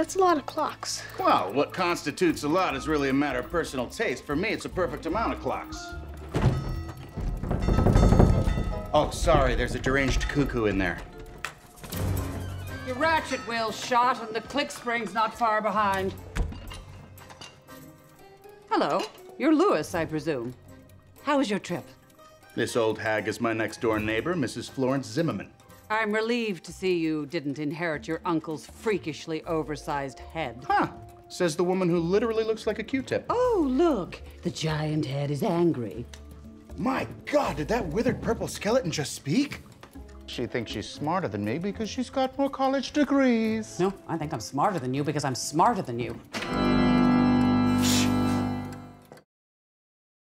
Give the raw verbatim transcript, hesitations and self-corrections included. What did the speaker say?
That's a lot of clocks. Well, what constitutes a lot is really a matter of personal taste. For me, it's a perfect amount of clocks. Oh, sorry, there's a deranged cuckoo in there. Your ratchet wheel's shot and the click spring's not far behind. Hello, you're Lewis, I presume. How was your trip? This old hag is my next-door neighbor, Missus Florence Zimmerman. I'm relieved to see you didn't inherit your uncle's freakishly oversized head. Huh, says the woman who literally looks like a Q-tip. Oh, look, the giant head is angry. My God, did that withered purple skeleton just speak? She thinks she's smarter than me because she's got more college degrees. No, I think I'm smarter than you because I'm smarter than you.